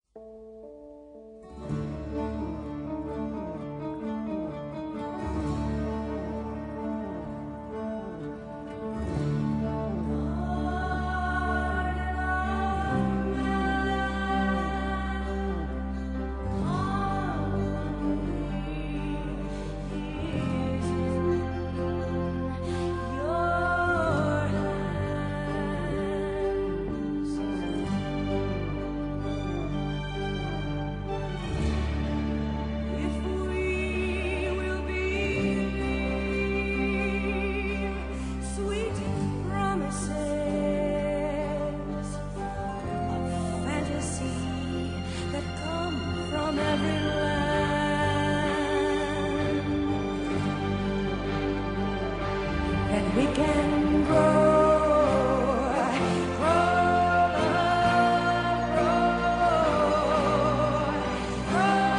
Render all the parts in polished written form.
We can grow, grow, grow,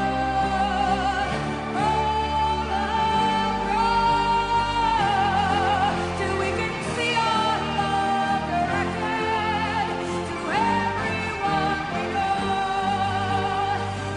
grow, till we can see our love directed to everyone we know.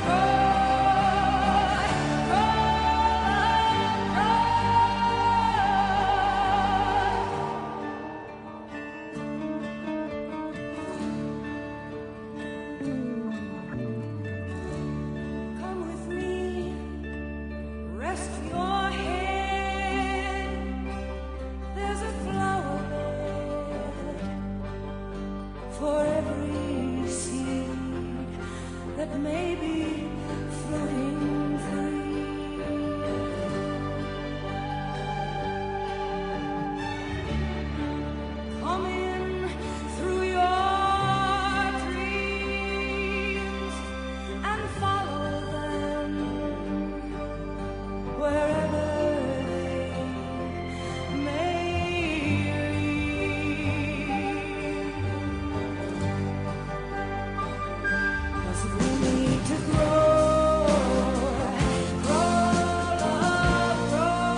Rest your head, there's a flower bed for every seed that may be floating free. Come in through your dreams and follow them wherever they may lead. 'Cause we need to grow, grow, love, grow,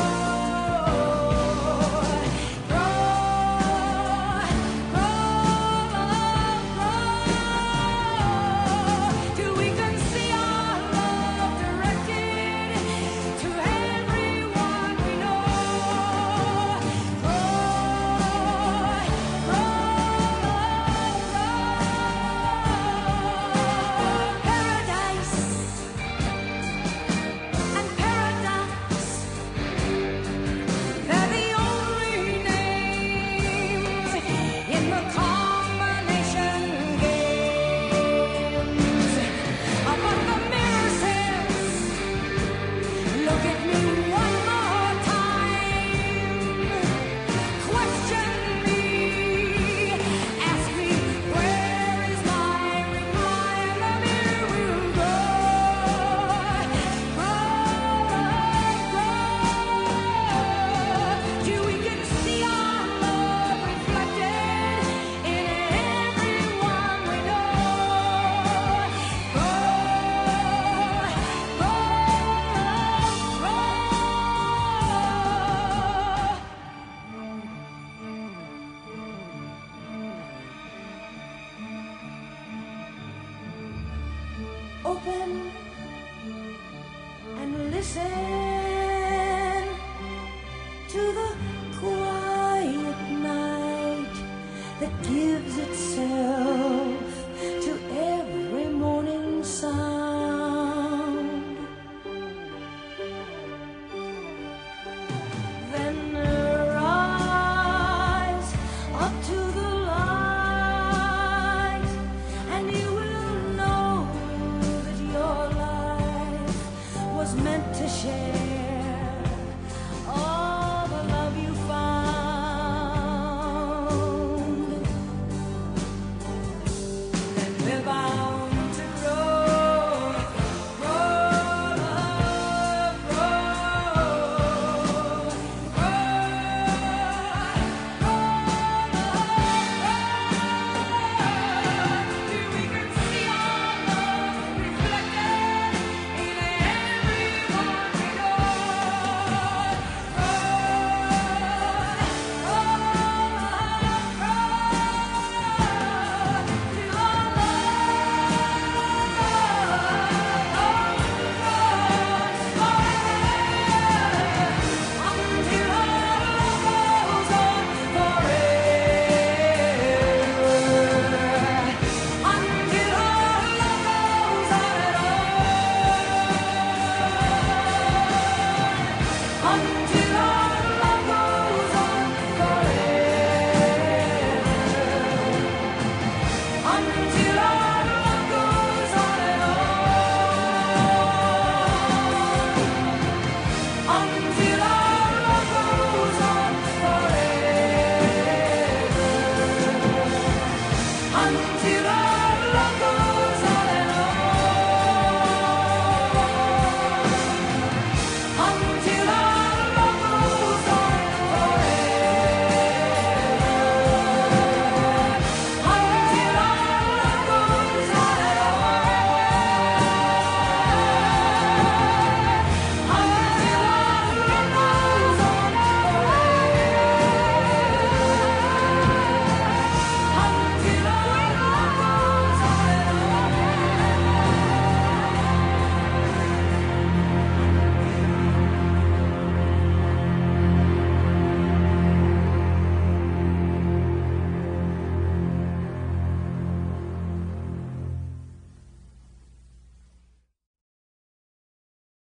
grow, love, grow, till we can see our love directed to everyone we know. Paradise and paradox, they're the only names in the combination games. But the mirror says, look at me one more time. Question me, ask me, where is my reply? And the mirror will grow, till we can see our love reflected in everyone we know. Open and listen to the quiet night that gives itself to every morning sound. Then rise up to the light, and you will know that your life was meant to share all the love you found. Then live